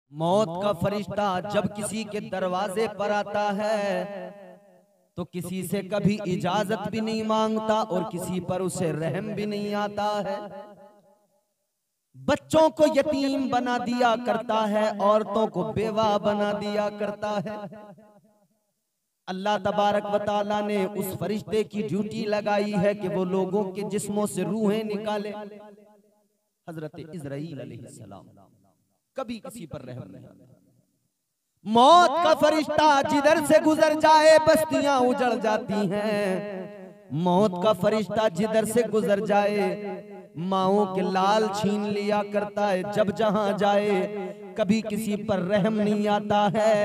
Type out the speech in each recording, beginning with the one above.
मौत का फरिश्ता जब किसी के दरवाजे पर आता है तो किसी से कभी इजाजत भी नहीं मांगता और किसी पर उसे रहम भी नहीं आता है। बच्चों को यतीम बना दिया करता है, औरतों को बेवा बना दिया करता है। अल्लाह तबारक व तआला ने उस फरिश्ते की ड्यूटी लगाई है कि वो लोगों के जिस्मों से रूहें निकाले। हजरत इज़राइल अलैहिस्सलाम कभी किसी पर रहम नहीं। मौत का फरिश्ता जिधर से गुजर जाए बस्तियां उजड़ जाती हैं। मौत का फरिश्ता जिधर से गुजर जाए माओं के लाल छीन लिया करता है। जब जहां जाए कभी किसी पर रहम नहीं आता है।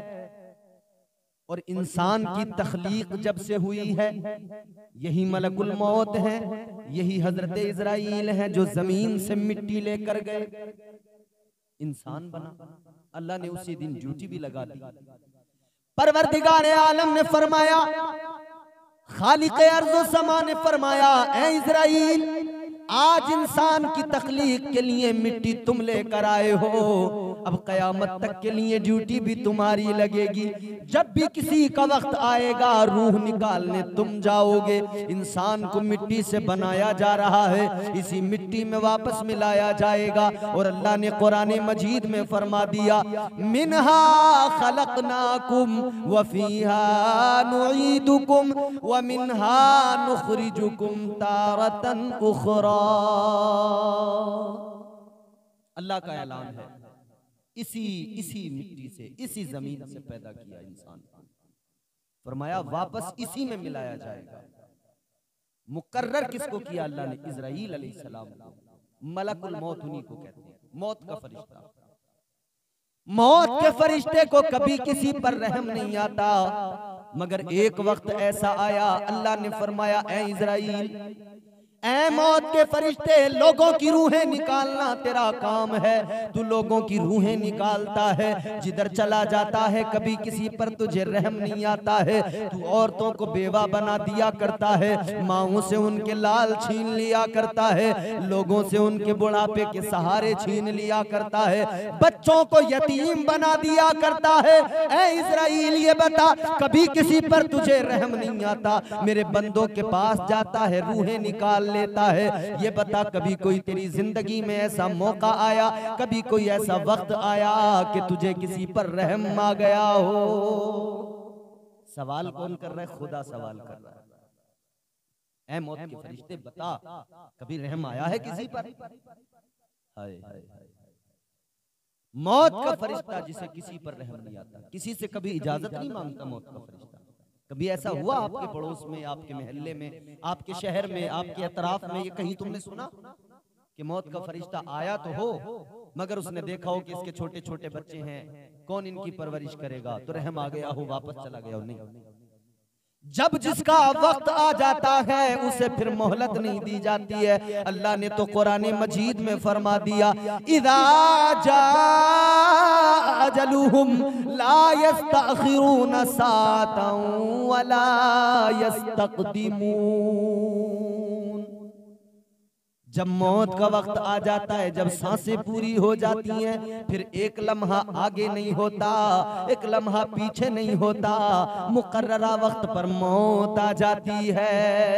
और इंसान की तख्लीक जब से हुई है, यही मलकुल मौत है, यही हजरत इज़राइल है जो जमीन से मिट्टी लेकर गए, इंसान बना। अल्लाह ने उसी दिन ड्यूटी भी लगा दी। परवरदिगार आलम ने फरमाया, खालिक़े अर्ज़ समा ने फरमाया, ऐ इज़राइल, आज इंसान की तख्लीक के लिए मिट्टी तुम लेकर आए हो, अब कयामत तक के लिए ड्यूटी भी तुम्हारी लगेगी। जब भी किसी का वक्त आएगा रूह निकालने तुम जाओगे। इंसान को मिट्टी से बनाया जा रहा है, इसी मिट्टी में वापस मिलाया जाएगा। और अल्लाह ने कुरान मजीद में फरमा दिया, मिनहा खलकनाकुम व फीहा नुईदुकुम व मिनहा नुखरिजुकुम तारतन उखरा। अल्लाह का ऐलान है, इसी मिट्टी से, इसी जमीन से पैदा किया इंसान को। फरमाया वापस इसी में मिलाया जाएगा। मुकर्रर किसको किया अल्लाह ने? इज़राइल अलैहिस्सलाम को। मलकुल मौत उन्हीं को कहते हैं, मौत का फरिश्ता। मौत के फरिश्ते को कभी किसी पर रहम नहीं आता, मगर एक वक्त ऐसा आया, अल्लाह ने फरमाया, ऐ इज़राइल, ऐ मौत के फरिश्ते, लोगों की रूहें निकालना तेरा काम है। तू लोगों की रूहें निकालता है, जिधर चला जाता है कभी किसी पर तुझे रहम नहीं आता है। तू औरतों को बेवा बना दिया करता है, माओं से उनके लाल छीन लिया करता है, लोगों से उनके बुढ़ापे के सहारे छीन लिया करता है, बच्चों को यतीम बना दिया करता है। ऐ इज़राइल, ये बता, कभी किसी पर तुझे रहम नहीं आता? मेरे बंदों के पास जाता है, रूहें निकाल लेता है। ये बता, कभी कोई तेरी जिंदगी में ऐसा मौका आया, कभी कोई ऐसा वक्त आया कि तुझे किसी पर रहम आ गया हो? सवाल कौन कर रहा है? खुदा सवाल कर रहा है। ऐ मौत के फरिश्ते बता, कभी रहम आया है किसी पर? हाय हाय, मौत का फरिश्ता जिसे किसी पर रहम नहीं आता, किसी से कभी इजाजत नहीं मांगता मौत का फरिश्ता। कभी ऐसा हुआ आपके पड़ोस में, आपके मोहल्ले में, आपके शहर में, आपके अतराफ में, ये कहीं तुमने सुना कि मौत का फरिश्ता आया तो हो, मगर उसने देखा हो कि इसके छोटे छोटे बच्चे हैं, कौन इनकी परवरिश करेगा, तो रहम आ गया हो, वापस चला गया हो? नहीं। जब जिसका वक्त आ जाता है उसे फिर मोहलत नहीं दी जाती है। अल्लाह ने तो कुरान मजीद में फरमा दिया, इज़ा जाअ अजलुहुम ला यस्तअखिरून साअतन वला यस्तक़दिमून। जब मौत का वक्त आ जाता है, जब सांसें पूरी हो जाती हैं, फिर एक लम्हा आगे नहीं होता, एक लम्हा पीछे नहीं होता, मुकर्ररा वक्त पर मौत आ जाती है,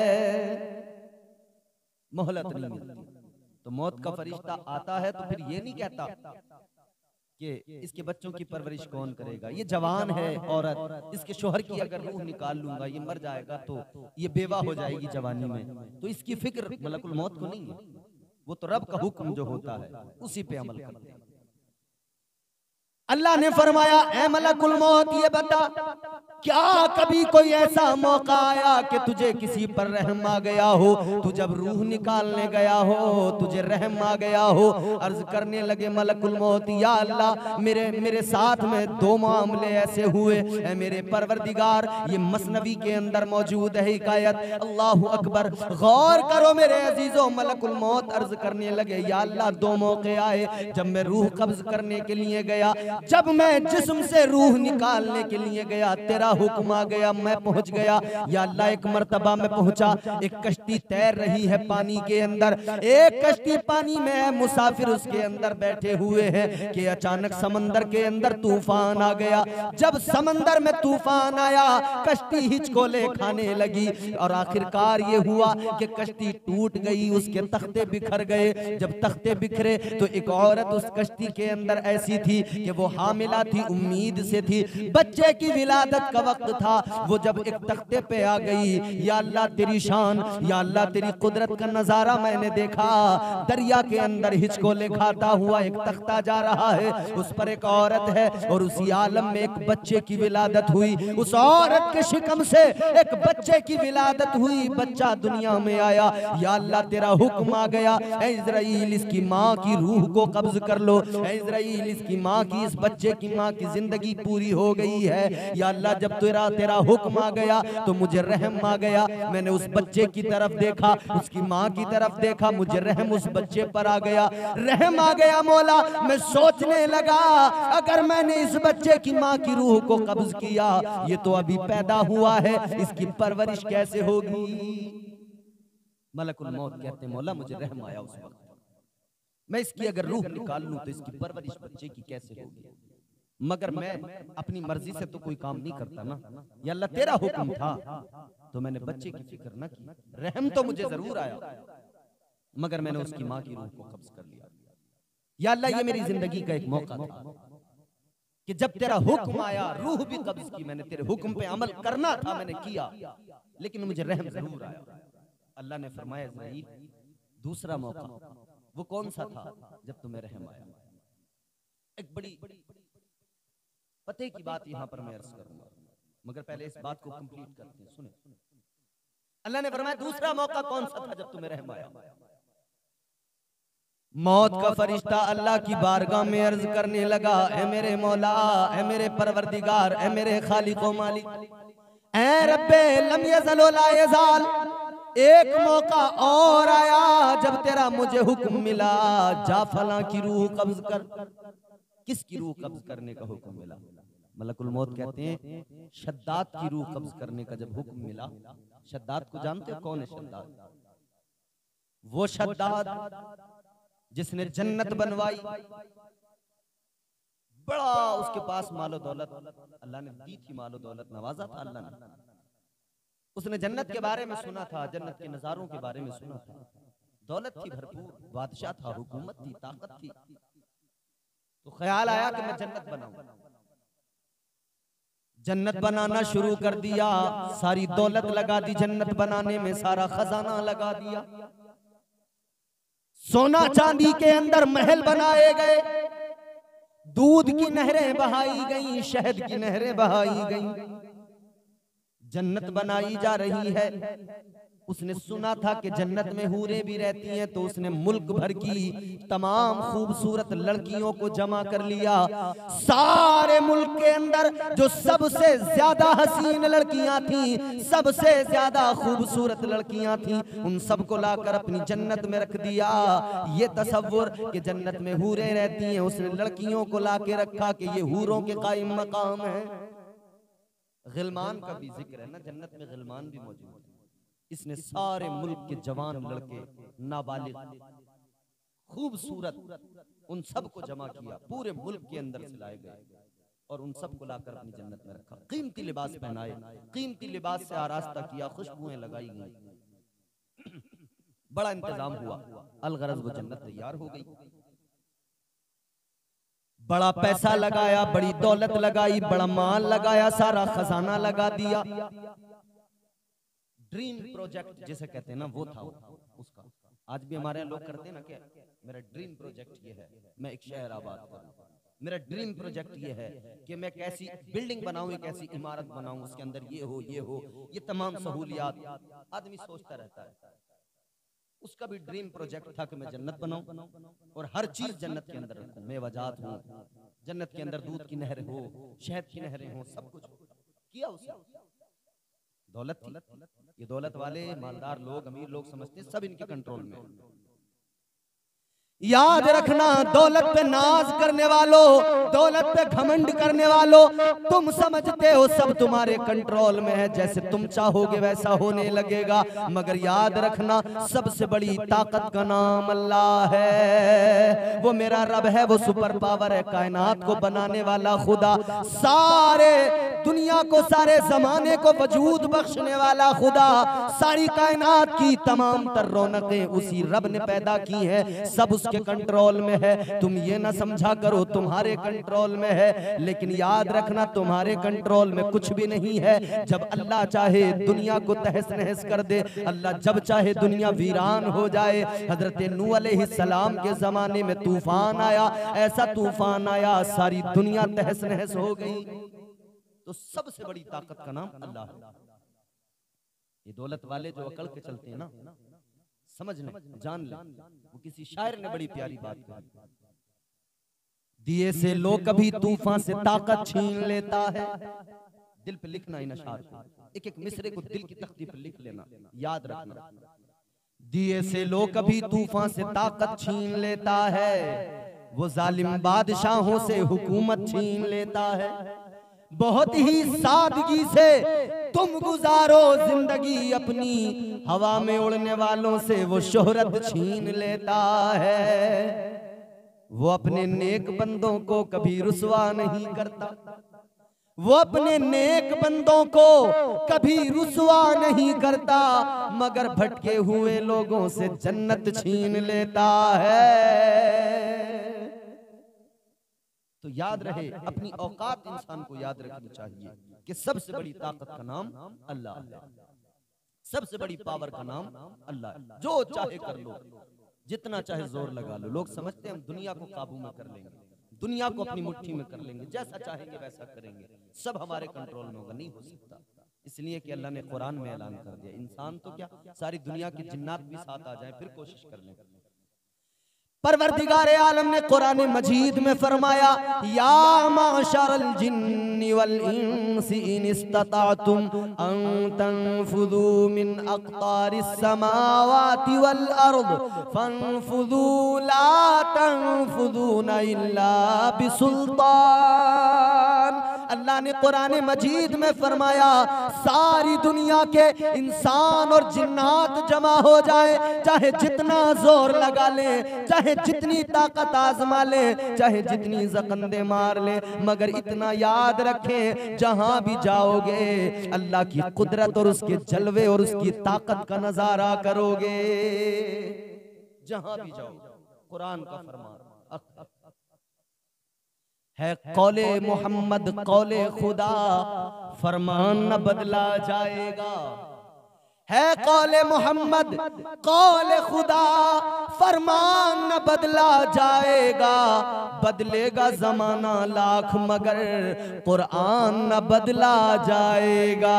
मोहलत नहीं मिलती। तो मौत का फरिश्ता आता है तो फिर ये नहीं कहता कि इसके बच्चों की परवरिश कौन करेगा, ये जवान है औरत, इसके शोहर की अगर रूह निकाल लूंगा, ये मर जाएगा तो ये बेवा हो जाएगी जवानी में, तो इसकी फिक्र मलकुल मौत को नहीं है। वो तो रब का हुक्म जो होता है उसी पे अमल करते हैं। अल्लाह ने फरमाया, ऐ मलकुल मौत, ये बता, क्या कभी कोई ऐसा मौका आया कि तुझे किसी पर रहम आ गया हो? तू जब रूह निकालने गया हो तुझे रहम आ गया हो? अर्ज करने लगे मलकुल मौत, या अल्लाह, मेरे साथ में दो मामले ऐसे हुए, ऐ मेरे परवरदिगार, ये मसनवी के अंदर मौजूद है हिकायत। अल्लाहु अकबर, गौर करो मेरे अजीजों। मलकुल मौत अर्ज करने लगे, या अल्लाह, दो मौके आए जब मैं रूह कब्ज करने के लिए गया। जब मैं जिस्म से रूह निकालने के लिए गया, तेरा हुक्म आ गया, मैं पहुंच गया। या अल्लाह एक मर्तबा में पहुंचा, एक कश्ती तैर रही है पानी के अंदर, एक कश्ती पानी में है, मुसाफिर उसके अंदर बैठे हुए हैं कि अचानक समंदर के अंदर तूफान आ गया। जब समंदर में तूफान आया, कश्ती हिचकोले खाने लगी और आखिरकार ये हुआ कि कश्ती टूट गई, उसके तख्ते बिखर गए। जब तख्ते बिखरे तो एक औरत उस कश्ती के अंदर ऐसी थी कि वो हामिला थी, उम्मीद से थी, बच्चे की विलादत का वक्त था। वो जब एक तख्ते पे आ गई, या अल्लाह तेरी शान, या अल्लाह तेरी कुदरत का नजारा मैंने देखा। दरिया के अंदर हिचकोले खाता हुआ एक तख्ता जा रहा है, उस पर एक औरत है और उसी आलम में एक बच्चे की विलादत हुई। उस औरत के शिकम से एक बच्चे की विलादत हुई, बच्चा दुनिया में आया। या अल्लाह तेरा हुक्म आ गया, ऐ इज़राइल इसकी माँ की रूह को कब्ज कर लो। ऐ इज़राइल इसकी माँ की, इस बच्चे की माँ की जिंदगी पूरी हो गई है। या अल्लाह जब तेरा हुक्म आ गया तो मुझे रहम आ गया। मैंने उस बच्चे की तरफ देखा, उसकी माँ की तरफ देखा, मुझे रहम उस बच्चे पर आ गया, रहम आ गया मौला। मैं सोचने लगा अगर मैंने इस बच्चे की माँ की रूह को कब्ज किया, ये तो अभी पैदा हुआ है, इसकी परवरिश कैसे होगी। मलकुल मौत कहते मौला मुझे रहम आया उस वक्त, मैं इसकी अगर रूह निकाल लूं तो इसकी परवरिश बच्चे की कैसे होगी। मगर मैं अपनी मर्जी से तो कोई काम नहीं करता ना। या अल्लाह तेरा हुक्म था तो मैंने बच्चे की फिक्र न की, रहम तो मुझे जरूर आया, मगर मैंने उसकी माँ की रूह को कब्ज कर लिया। या अल्लाह ये मेरी जिंदगी का एक मौका था कि जब तेरा हुक्म आया, रूह भी कब्ज की, मैंने तेरे हुक्म पे अमल करना था, मैंने किया, लेकिन मुझे रहम जरूर आया। अल्लाह ने फरमाया इज़राइल दूसरा मौका वो कौन सा था जब तुम्हें रहम आया। एक बड़ी पते की बात यहां पर मैं अर्ज करूंगा, मगर पहले इस बात को कंप्लीट करते हैं। सुने, अल्लाह ने फरमाया दूसरा मौका कौन सा था जब तुम्हें रहम आया। मौत का फरिश्ता अल्लाह की बारगाह में अर्ज करने लगा, ऐ मेरे मौला, ऐ मेरे परवरदिगार, ऐ मेरे खालिक व मालिक, ऐ रब्बे लम यज़ल व ला यज़ाल, एक मौका और आया जब तेरा मुझे हुक्म मिला, जा फलां की रूह कब्ज कर। किसकी रूह कब्ज करने का हुक्म मिला? मलकुल मौत कहते हैं शद्दाद की रूह कब्ज करने का जब हुक्म मिला। शद्दाद को जानते हो कौन है शद्दाद? वो शद्दाद जिसने जन्नत बनवाई, बड़ा उसके पास मालो दौलत अल्लाह ने दी थी, मालो दौलत नवाजा था अल्लाह ने। उसने जन्नत के बारे में सुना था, जन्नत के नजारों के बारे में सुना था, दौलत थी भरपूर, बादशाह था, हुकूमत थी, ताकत थी, तो ख्याल आया कि मैं जन्नत बनाऊं। जन्नत बनाना शुरू कर दिया, सारी दौलत लगा दी जन्नत बनाने में, सारा खजाना लगा दिया, सोना चांदी के अंदर महल बनाए गए, दूध की नहरें बहाई गई, शहद की नहरें बहाई गई, जन्नत बनाई जा रही है। उसने सुना था कि जन्नत में हूरें भी रहती हैं, तो उसने मुल्क भर की तमाम खूबसूरत लड़कियों को जमा कर लिया। सारे मुल्क के अंदर जो सबसे ज्यादा हसीन लड़कियां थीं, सबसे ज्यादा खूबसूरत लड़कियां थीं, उन सबको लाकर अपनी जन्नत में रख दिया। ये तसव्वुर कि जन्नत में हूरें रहती हैं, उसने लड़कियों को लाके रखा कि ये हूरों के कायम मकाम है। गिलमान का भी जिक्र है ना, जन्नत में गिलमान भी मौजूद है। इसने सारे मुल्क के जवान लड़के, नाबालिग, खूबसूरत, उन सबको जमा किया, पूरे मुल्क के अंदर से लाए गए और उन सबको लाकर अपनी जन्नत में रखा। कीमती लिबास पहनाए, कीमती लिबास से आरास्ता किया, खुशबुएं लगाई गई, बड़ा इंतजाम हुआ। अलगरज वो जन्नत तैयार हो गई। बड़ा पैसा लगाया, बड़ी दौलत लगाई, बड़ा माल लगाया, सारा खजाना लगा दिया। ड्रीम प्रोजेक्ट जिसे कहते हैं ना, वो था उसका। आज भी हमारे यहाँ लोग करते हैं ना, क्या मेरा ड्रीम प्रोजेक्ट ये है, मैं एक शहर आबाद करूं, मेरा ड्रीम प्रोजेक्ट ये है कि मैं कैसी बिल्डिंग बनाऊं, एक ऐसी इमारत बनाऊं, उसके अंदर ये हो, ये हो, ये तमाम सहूलियात। आदमी सोचता रहता है। उसका भी ड्रीम प्रोजेक्ट था कि मैं जन्नत बनाऊं और हर चीज जन्नत के अंदर रखूं, मेवाजात हो, जन्नत के अंदर दूध की नहरें हो, शहद की नहरें हो, सब कुछ किया उसने। दौलत थी, ये दौलत वाले मालदार लोग, अमीर लोग समझते हैं सब इनके कंट्रोल में। याद रखना, दौलत पे नाज करने वालों, दौलत पे घमंड करने वालों, तुम समझते हो सब तुम्हारे कंट्रोल में है, जैसे तुम चाहोगे वैसा होने लगेगा। मगर याद रखना, सबसे बड़ी ताकत का नाम अल्लाह है। वो मेरा रब है, वो सुपर पावर है, कायनात को बनाने वाला खुदा, सारे दुनिया को, सारे जमाने को वजूद बख्शने वाला खुदा, सारी कायनात की तमाम तर रौनकें उसी रब ने पैदा की है, सब उसके कंट्रोल में है। तुम ये ना समझा करो तुम्हारे कंट्रोल में है, लेकिन याद रखना तुम्हारे कंट्रोल में कुछ भी नहीं है। जब अल्लाह चाहे दुनिया को तहस नहस कर दे, अल्लाह जब चाहे दुनिया वीरान हो जाए। हजरत नूह अलैहिस्सलाम के जमाने में तूफान आया, ऐसा तूफान आया सारी दुनिया तहस नहस हो गई। तो सबसे बड़ी ताकत का नाम अल्लाह है। ये दौलत वाले जो अकड़ के चलते हैं ना, समझ लें, जान लें, वो किसी शायर ने बड़ी प्यारी बात कही, दिए से लो कभी तूफान से ताकत छीन लेता है। दिल पे लिखना इन अशार को, एक एक मिसरे को दिल की तख्ती पर लिख लेना, याद रखना। दिए से लो कभी तूफान से ताकत छीन लेता है, वो जालिम बादशाहों से हुकूमत छीन लेता है। बहुत ही सादगी से तुम गुजारो जिंदगी अपनी, हवा में उड़ने वालों से वो शोहरत छीन लेता है। वो अपने नेक बंदों को कभी रुसवा नहीं करता, वो अपने नेक बंदों को कभी रुसवा नहीं करता, मगर भटके हुए लोगों से जन्नत छीन लेता है। तो याद रहे, अपनी औकात इंसान को याद रखनी चाहिए कि सबसे बड़ी ताकत का नाम अल्लाह है, सबसे बड़ी पावर का नाम अल्लाह है। जो चाहे कर लो, जितना चाहे जोर लगा लो। लोग समझते हैं हम दुनिया को काबू में कर लेंगे, दुनिया को अपनी मुट्ठी में कर लेंगे, जैसा चाहेंगे वैसा करेंगे, सब हमारे कंट्रोल में होगा, नहीं हो सकता। इसलिए कि अल्लाह ने कुरान में ऐलान कर दिया, इंसान तो क्या, सारी दुनिया के जिन्नात भी साथ आ जाएं फिर कोशिश कर लें। परवरदिगार आलम ने कुरान मजीद में फरमाया, या माशरल जिन्नि वल इंसी इन इस्तताअतुम अन तनफुदू मिन अक़तारिस समावाति वल अर्द फनफुदू ला तनफुदूना इल्ला बिसुल्तान। अल्लाह ने कुरान मजीद में फरमाया, सारी दुनिया के इंसान और जिन्नात जमा हो जाए, चाहे जितना जोर लगा ले, चाहे जितनी ताकत आजमा ले, चाहे जितनी जकंदे मार ले, मगर इतना याद रखें, जहां भी जाओगे अल्लाह की कुदरत और उसके जलवे और उसकी ताकत का नजारा करोगे। जहां भी जाओ, कुरान का फरमान है, कौले मोहम्मद कौले खुदा, फरमान न बदला जाएगा। है कौले मोहम्मद कौले खुदा, फरमान न बदला जाएगा। बदलेगा जमाना लाख मगर कुरान न बदला जाएगा।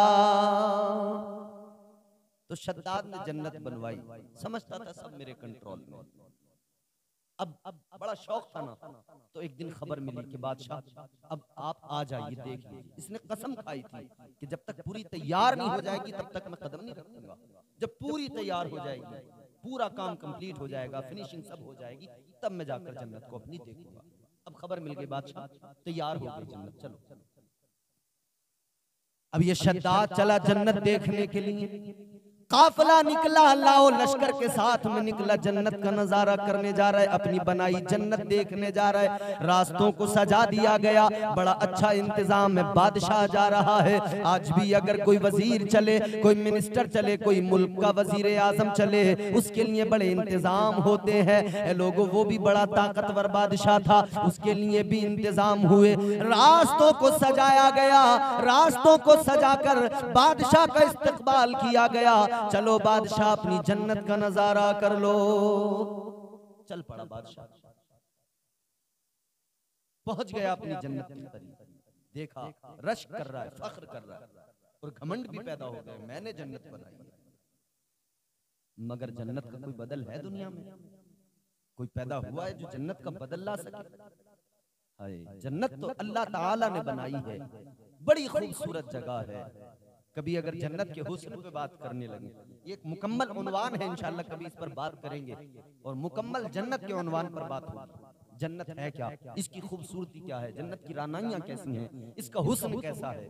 तो शद्दाद ने जन्नत बनवाई, समझता था सब मेरे कंट्रोल में। अब बड़ा शौक था ना, तो एक दिन खबर मिली कि बादशाह अब आप आ जाइए, देख लीजिए। इसने कसम खाई थी कि जब तक पूरी तैयार नहीं हो जाएगी तब तक मैं कदम नहीं रखूंगा। जब पूरी तैयार हो जाएगी, पूरा काम कंप्लीट हो जाएगा, फिनिशिंग सब हो जाएगी, तब मैं जाकर जन्नत को अपनी देखूंगा। अब खबर मिल गई, बादशाह तैयार हो गई जन्नत, चलो। अब ये शद्दाद चला जन्नत देखने के लिए, काफिला निकला, अल्लाह लश्कर के साथ में निकला, जन्नत का नजारा करने जा रहा है, अपनी बनाई जन्नत देखने जा रहा है। रास्तों को सजा दिया गया, बड़ा अच्छा इंतजाम है, बादशाह जा रहा है। आज भी अगर कोई वजीर चले, कोई मिनिस्टर चले, कोई मुल्क का वजीर आजम चले, उसके लिए बड़े इंतजाम होते हैं लोगों। वो भी बड़ा ताकतवर बादशाह था, उसके लिए भी इंतजाम हुए। रास्तों को सजाया गया, रास्तों को सजाकर बादशाह का इस्तकबाल किया गया। चलो बादशाह अपनी जन्नत का नजारा कर लो। चल पड़ा बादशाह, पहुंच गया अपनी जन्नत की तरफ। देखा रश कर रहा है, फख्र कर रहा है और घमंड भी पैदा हो गया, मैंने जन्नत बनाई है। मगर जन्नत का कोई बदल है दुनिया में? कोई पैदा हुआ है जो जन्नत का बदल ला सके? हाय, जन्नत तो अल्लाह ताला ने बनाई है, बड़ी खूबसूरत जगह है। कभी अगर जन्नत के हुस्न पे बात करने लगे, ये एक मुकम्मल उन्वान है, इंशाअल्लाह कभी इस पर बात करेंगे और मुकम्मल जन्नत के उन्वान पर बात होगी। जन्नत है क्या, इसकी खूबसूरती क्या है, जन्नत की रानाइयां कैसी हैं, इसका हुस्न कैसा है।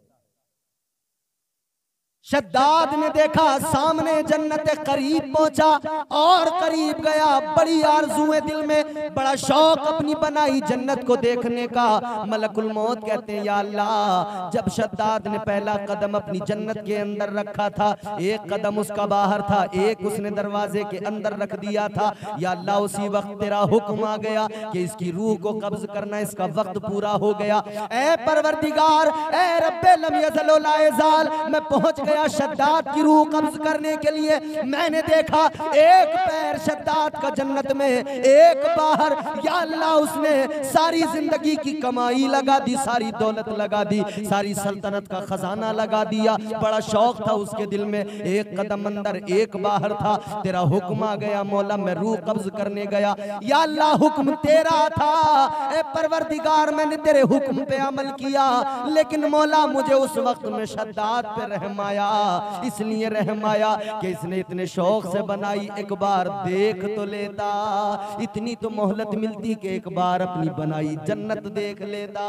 शद्दाद ने देखा सामने जन्नत करीब पहुंचा और करीब गया, बड़ी आरज़ुएं दिल में, बड़ा शौक अपनी बनाई जन्नत को देखने का। मलकुल मौत कहते हैं या अल्लाह, जब शद्दाद ने पहला कदम अपनी जन्नत के अंदर रखा था, एक कदम उसका बाहर था, एक उसने दरवाजे के अंदर रख दिया था, या अल्लाह उसी वक्त तेरा हुक्म आ गया कि इसकी रूह को कब्ज करना, इसका वक्त पूरा हो गया। ऐ परवरदिगार, ऐ रब्बे लम यज़ल व ला यज़ाल, मैं पहुंच गया शद्दाद की रूह कब्ज करने के लिए। मैंने देखा एक पैर शद्दाद का जन्नत में, एक बाहर। या अल्लाह, उसने सारी जिंदगी की कमाई लगा दी, सारी दौलत लगा दी, सारी सल्तनत का खजाना लगा दिया। बड़ा शौक था उसके दिल में, एक कदम अंदर एक बाहर था। तेरा हुक्म आ गया मौला, मैं रूह कब्ज करने गया। या अल्लाह, हुक्म तेरा था, ए परवरदिगार, मैंने तेरे हुक्म पे अमल किया, लेकिन मौला मुझे उस वक्त में शद्दाद पे रहम आया। इसलिए रहम आया कि इसने इतने शौक से बनाई, एक बार देख तो लेता, इतनी तो मोहलत मिलती कि एक बार अपनी बनाई जन्नत देख लेता।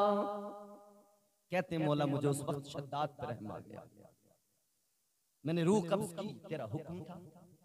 कहते मौला मुझे उस वक्त शद्दाद पर रहम आ गया, मैंने रूह कब्ज की, तेरा हुक्म था।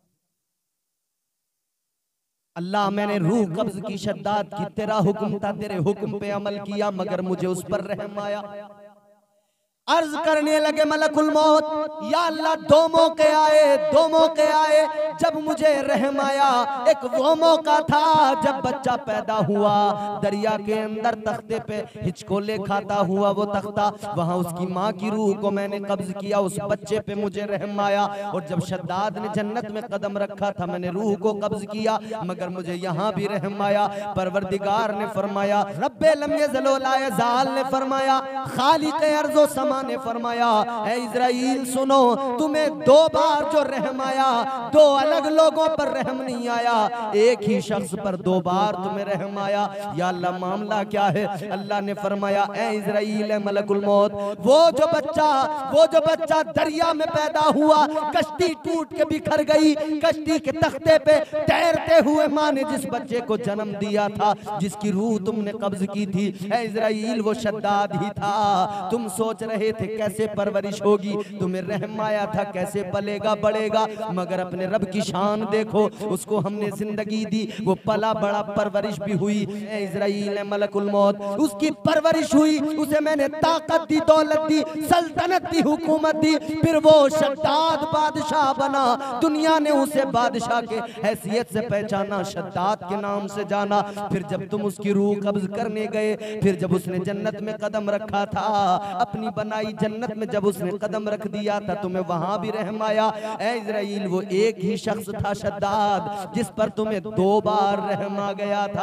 अल्लाह, मैंने रूह कब्ज की शद्दाद की, तेरा हुक्म था, तेरे हुक्म पे अमल किया, मगर मुझे उस पर रहम आया। अर्ज करने लगे मलकुल मौत, या अल्लाह, दो मौके आए, दो मौके आए जब मुझे रहम आया। एक वो मौका था जब बच्चा पैदा हुआ, दरिया के अंदर तख्ते पे हिचकोले खाता हुआ वो तख्ता, वहां उसकी माँ की रूह को मैंने कब्ज किया, उस बच्चे पे मुझे रहम आया। और जब शद्दाद ने जन्नत में कदम रखा था, मैंने रूह को कब्ज किया, मगर मुझे यहाँ भी रहम आया। परवरदिगार ने फरमाया, रब्बे लम यज़ल व ला यज़ाल ने फरमाया, खालिक़ अर्ज़ व समा ने फरमाया, ऐ इज़राइल सुनो, तुम्हें दो बार जो रहम आया, दो अलग लोगों पर रहम नहीं आया, एक ही शख्स पर दो बार तुम्हें रहम आया। या अल्लाह, मामला क्या है? अल्लाह ने फरमाया, ऐ इज़राइल, मलकुल मौत, वो जो बच्चा दरिया में पैदा हुआ, कश्ती टूट के बिखर गई, कश्ती के तख्ते पे तैरते हुए माँ ने जिस बच्चे को जन्म दिया था, जिसकी रूह तुमने कब्ज की थी, ऐ इज़राइल, वो शद्दाद ही था। तुम सोच रहे थे कैसे परवरिश होगी, तुम्हें रहम आया था कैसे पलेगा बढ़ेगा, मगर अपने रब की शान देखो, उसको हमने जिंदगी दी, वो पला बड़ा, परवरिश भी हुई। ऐ इज़राइल, मलकुल मौत, उसकी परवरिश हुई, उसे मैंने ताकत दी, दौलत दी, सल्तनत दी, हुकूमत दी, फिर वो शद्दाद बादशाह बना। दुनिया ने उसे बादशाह के हैसियत से पहचाना, शद्दाद के नाम से जाना। फिर जब तुम उसकी रूह कब्ज करने गए, फिर जब उसने जन्नत में कदम रखा था, अपनी बनाई जन्नत में जब उसने कदम रख दिया था, तुम्हें वहां भी रहम आया। ऐ इज़राइल, वो एक ही शख्स था शद्दाद, जिस पर तुम्हें दो बार रहम आ गया था।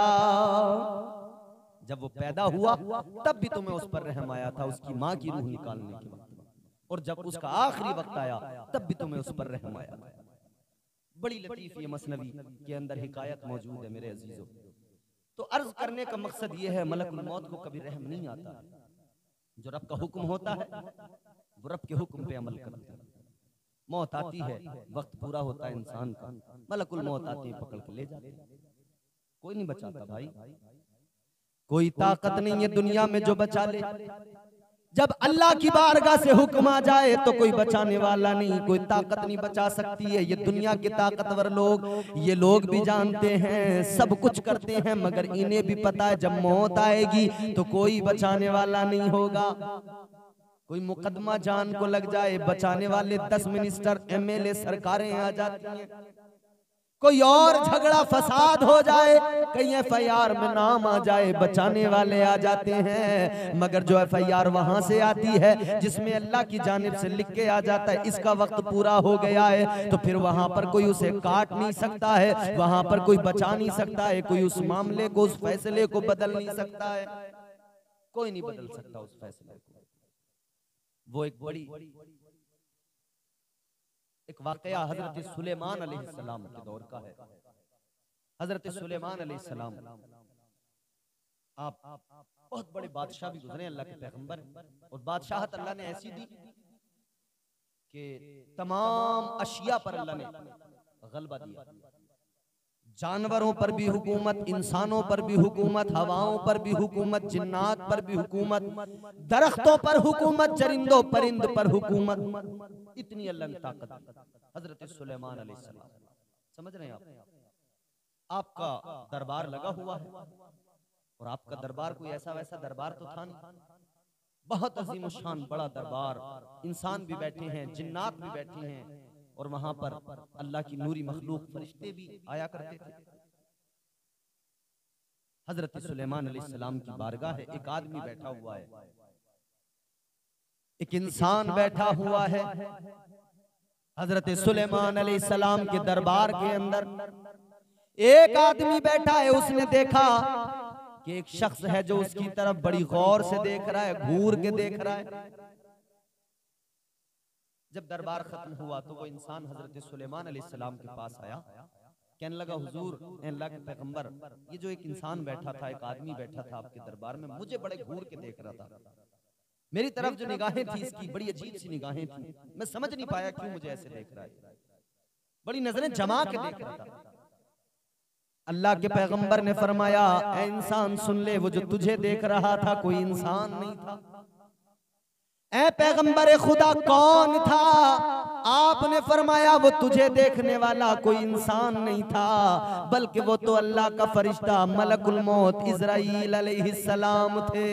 जब वो पैदा हुआ तब भी तुम्हें उस पर रहम आया था, उसकी माँ की रूह निकालने के वक्त, और जब उसका आखिरी वक्त आया तब भी तुम्हें उस पर रहम आया। बड़ी लतीफ ये मसनवी के अंदर हिकायत मौजूद है मेरे अजीजों। तो अर्ज करने का मकसद ये है, मलकुल मौत को कभी रहम नहीं आता। जो रब का हुक्म होता है वो रब के हुक्म पे अमल करता है। मौत आती है, वक्त पूरा होता है इंसान का, मलकुल मौत आती है, पकड़ के ले जाते हैं। कोई नहीं बचाता भाई, कोई ताकत नहीं है दुनिया में जो बचा ले। जब अल्लाह की बारगाह से हुक्म आ जाए तो कोई बचाने वाला नहीं, कोई ताकत नहीं बचा सकती है। ये दुनिया के ताकतवर लोग, ये लोग भी जानते हैं, सब कुछ करते हैं, मगर इन्हें भी पता है जब मौत आएगी तो कोई बचाने वाला नहीं होगा। कोई मुकदमा जान को लग जाए, बचाने वाले 10 मिनिस्टर, MLA, सरकारें आ जाती हैं। कोई और झगड़ा फसाद हो जाए, कहीं FIR में नाम आ जाए, बचाने वाले आ जाते हैं। मगर जो FIR वहां से आती है जिसमें अल्लाह की जानिब से लिख के आ जाता है इसका वक्त पूरा हो गया है, तो फिर वहां पर कोई उसे काट नहीं सकता है, वहां पर कोई बचा नहीं सकता है, कोई उस मामले को, उस फैसले को बदल नहीं सकता है। कोई नहीं बदल सकता उस फैसले को। वो एक बड़ी एक वाकया हजरत सुलेमान अलैहिस्सलाम के दौर का है। हजरत सुलेमान अलैहिस्सलाम, आप बहुत बड़े बादशाह भी गुजरे, अल्लाह के पैगंबर, और बादशाहत अल्लाह ने ऐसी दी कि तमाम अशिया पर अल्लाह ने गलबा दिया। जानवरों पर भी हुकूमत, इंसानों पर भी हुकूमत, हवाओं पर भी हुकूमत, जिन्नात पर भी हुकूमत, दरख्तों पर हुकूमत, चरिंदों परिंद पर हुकूमत। इतनी अल्लाह ने ताकत दी हजरत सुलेमान अलैहिस्सलाम। समझ रहे हैं आप? आपका दरबार लगा हुआ है और आपका दरबार कोई ऐसा वैसा दरबार तो था नहीं, बहुत अजीम शान बड़ा दरबार। इंसान भी बैठे हैं, जिन्नात भी बैठे हैं और वहां पर अल्लाह की नूरी मखलूक फरिश्ते भी आया करते थे। हजरत सुलेमान अलैहिस्सलाम की बारगाह है, एक आदमी बैठा हुआ है, एक इंसान बैठा हुआ है। हजरत सुलेमान अलैहिस्सलाम के दरबार के अंदर एक आदमी बैठा है। उसने देखा कि एक शख्स है जो उसकी तरफ बड़ी गौर से देख रहा है, घूर के देख रहा है। जब दरबार खत्म हुआ तो वो इंसान हजरत सुलेमान अलैहिस्सलाम के पास आया, कहने लगा हुजूर, अल्लाह के पैगंबर, ये जो एक इंसान बैठा था, एक आदमी बैठा था आपके दरबार में, मुझे बड़े घूर के देख रहा था। मेरी तरफ जो निगाहें थी इसकी बड़ी अजीब सी निगाहें थी, मैं समझ नहीं पाया क्यों मुझे ऐसे देख रहा है, बड़ी नजरें जमा के देख रहा था। अल्लाह के पैगंबर ने फरमाया, ऐ इंसान सुन ले, वो जो तुझे देख रहा था कोई इंसान नहीं था। ऐ पैगंबर खुदा कौन था? आपने फरमाया वो तुझे देखने वाला कोई इंसान नहीं था, बल्कि वो तो अल्लाह का फरिश्ता मलकुल मौत इज़राइल अलैहिस्सलाम थे।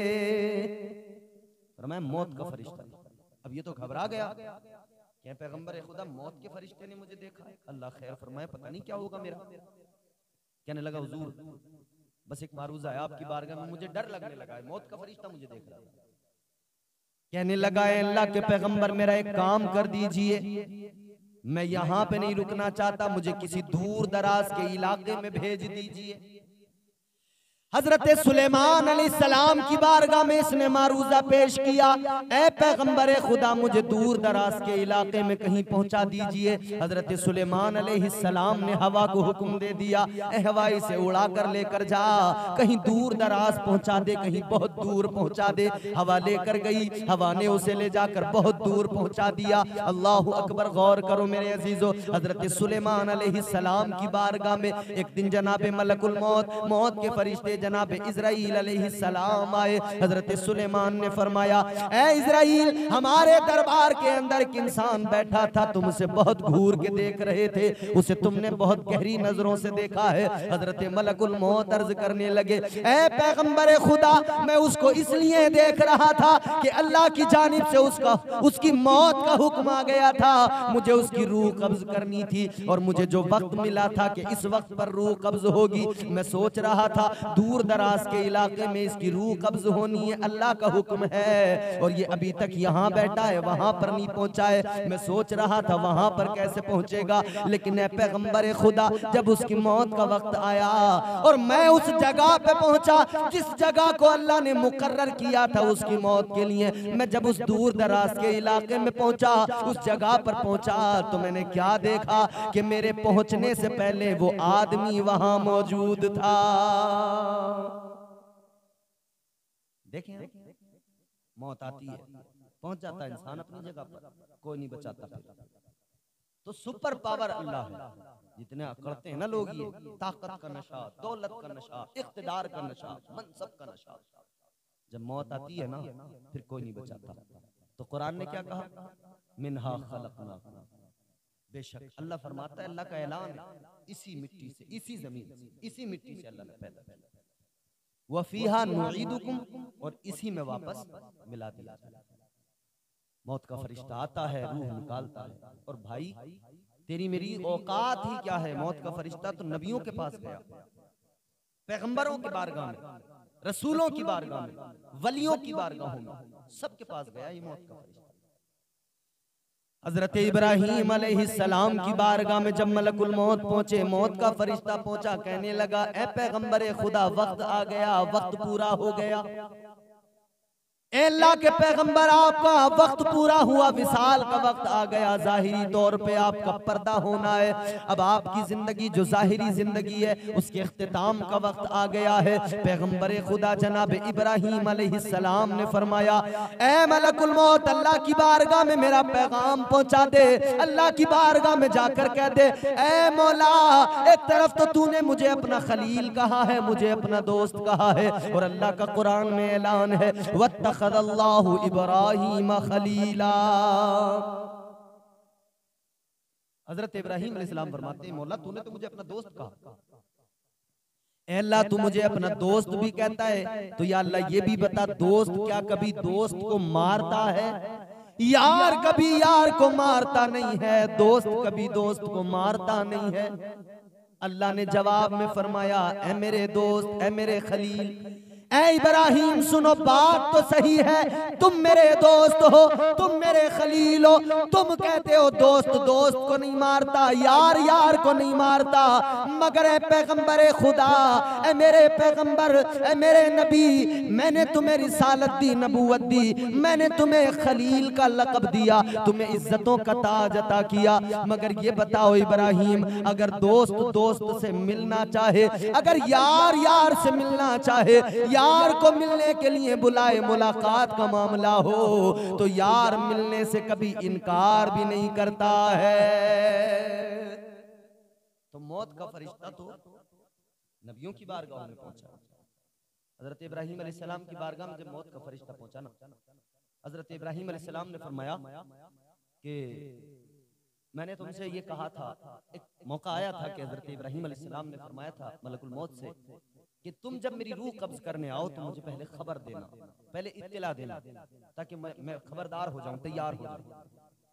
फरमाया मौत का फरिश्ता। अब ये तो घबरा गया, क्या पैगंबर खुदा मौत के फरिश्ते ने मुझे देखा है? अल्लाह खैर फरमाया, पता नहीं क्या होगा मेरा। कहने लगा हुजूर, बस एक मारूज़ आया आपकी बारगाह में, मुझे डर लगने लगा है, मौत का फरिश्ता मुझे देख रहा है। कहने लगा, अल्लाह के पैगंबर मेरा एक काम कर दीजिए, मैं यहाँ पे नहीं रुकना चाहता, मुझे किसी दूर दराज के इलाके में भेज दीजिए। हजरत सुलेमान अलैहिस्सलाम की बारगाह में इसने मारूजा पेश किया, ऐ पैगंबर खुदा मुझे दूर दराज के इलाके में कहीं पहुंचा दीजिए। हजरत सुलेमान अलैहिस्सलाम ने हवा को हुक्म दे दिया, ऐ हवा इसे उड़ा कर लेकर जा, कहीं दूर दराज पहुंचा दे, कहीं बहुत दूर पहुंचा दे। हवा लेकर गई, हवा ने उसे ले जाकर बहुत दूर पहुंचा दिया। अल्लाह अकबर, गौर करो मेरे अजीजों, हजरत सुलेमान अलैहिस्सलाम की बारगाह में एक दिन जनाब मलकुल मौत, मौत के फरिश्ते जनाब इज़राइल अलैहिस्सलाम आए। हजरत सुलेमान ने फरमाया, ऐ इज़राइल, हमारे दरबार के अंदर एक इंसान बैठा था, तुम उसे बहुत घूर के देख रहे थे, उसे तुमने बहुत गहरी नजरों से देखा है। हजरत मलकुल मौत अर्ज करने लगे, ऐ पैगंबर खुदा, मैं उसको इसलिए देख रहा था कि अल्लाह की जानिब से उसकी मौत का हुक्म आ गया था, मुझे उसकी रूह कब्ज करनी थी और मुझे जो वक्त मिला था कि इस वक्त पर रूह कब्ज होगी, मैं सोच रहा था दूर दराज के इलाके में इसकी रूह कब्ज होनी है, अल्लाह का हुक्म है और ये अभी तक यहाँ बैठा है, वहां पर नहीं पहुंचा है। मैं सोच रहा था वहां पर कैसे पहुंचेगा, लेकिन ऐ पैगंबर खुदा, जब उसकी मौत का वक्त आया और मैं उस जगह पे पहुंचा जिस जगह को अल्लाह ने मुकर्रर किया था उसकी मौत के लिए, मैं जब उस दूर दराज के इलाके में पहुंचा, उस जगह पर पहुंचा, तो मैंने क्या देखा कि मेरे पहुंचने से पहले वो आदमी वहां मौजूद था। देखें, मौत आती है, पहुंच जाता है इंसान अपनी जगह पर, कोई नहीं बचाता। तो सुपर पावर अल्लाह है। जितने करते हैं ना लोग ये ताकत का नशा, दौलत का नशा, इख्तिदार का नशा, मनसब का नशा, जब मौत आती है ना फिर कोई नहीं बचाता। तो कुरान ने क्या कहा, मिनहा खलकनाकुम, बेशक अल्लाह फरमाता है, अल्लाह का ऐलान है, इसी मिट्टी से, इसी जमीन से, इसी मिट्टी से अल्लाह ने पैदा किया, वफीहा नुईदुकुम, और इसी में वापस मिला दिया। मौत का फरिश्ता आता है, रूह निकालता है। और भाई तेरी मेरी औकात ही क्या है, मौत का फरिश्ता तो नबियों के पास गया, पैगंबरों की बारगाह में, रसूलों की बारगाह में, वलियों की बारगाहों में, सबके पास गया ये मौत का फरिश्ता। हजरत इब्राहीम अलैहिस्सलाम की बारगाह में जब मलकुल मौत पहुंचे, मौत का फरिश्ता पहुंचा, कहने लगा, ऐ पैगंबर खुदा, वक्त आ गया, वक्त पूरा हो गया। ए अल्लाह के पैगंबर, आपका वक्त पूरा हुआ, विसाल का वक्त आ गया, जाहिरी तौर पे आपका पर्दा होना है। अब आपकी जिंदगी जो जाहिरी जिंदगी है उसके इख्तिताम का वक्त आ गया है। पैगंबर खुदा जनाब इब्राहीम अलैहिस्सलाम ने फरमाया, ए मलकुल मौत, अल्लाह की बारगाह में मेरा पैगाम पहुंचा दे, अल्लाह की बारगाह में जाकर कह दे, ए मौला, एक तरफ तो तूने मुझे अपना खलील कहा है, मुझे अपना दोस्त कहा है, और अल्लाह का कुरान में ऐलान है, वत्तखज़ल्लाहु इब्राहीम खलीला। हजरत इब्राहीम अलैहिस्सलाम फरमाते हैं, मौला तूने तो मुझे अपना दोस्त कहा, अल्लाह तू मुझे अपना दोस्त भी कहता है, तो या अल्लाह ये भी बता, दोस्त क्या कभी दोस्त को मारता है? यार कभी यार को मारता नहीं है, दोस्त कभी दोस्त को मारता नहीं है। अल्लाह ने जवाब में फरमाया, ऐ मेरे दोस्त, ऐ मेरे खलील, ऐ इब्राहीम, सुनो बात तो सही है, तुम मेरे दोस्त हो, तुम मेरे खलील हो, तुम कहते हो दोस्त दोस्त को नहीं मारता, यार यार को नहीं मारता, मगर ऐ पैगंबर खुदा, ऐ मेरे पैगंबर, ऐ मेरे नबी, मैंने तुम्हें रिसालत दी, नबूवत दी, मैंने तुम्हें खलील का लक़ब दिया, तुम्हें इज्जतों का ताज अता किया, मगर ये बताओ इब्राहीम, अगर दोस्त दोस्त से मिलना चाहे, अगर यार यार से मिलना चाहे, यार को मिलने के लिए बुलाए, मुलाकात का मामला हो, तो यार मिलने से कभी इनकार भी नहीं करता है। तो मौत का फरिश्ता तो नबियों की बारगाह में पहुंचा। हजरत इब्राहीम अलैहिस्सलाम की बारगाह में जब मौत का फरिश्ता पहुंचा ना, हजरत इब्राहीम अलैहिस्सलाम ने फरमाया कि मैंने तुमसे ये कहा था, एक मौका आया था कि हजरत इब्राहीम अलैहिस्सलाम ने फरमाया था मलकुल मौत से कि तुम जब मेरी रूह कब्ज करने आओ तो मुझे पहले खबर देना, पहले इत्तिला देना, ताकि मैं खबरदार हो जाऊं, तैयार हो जाऊं।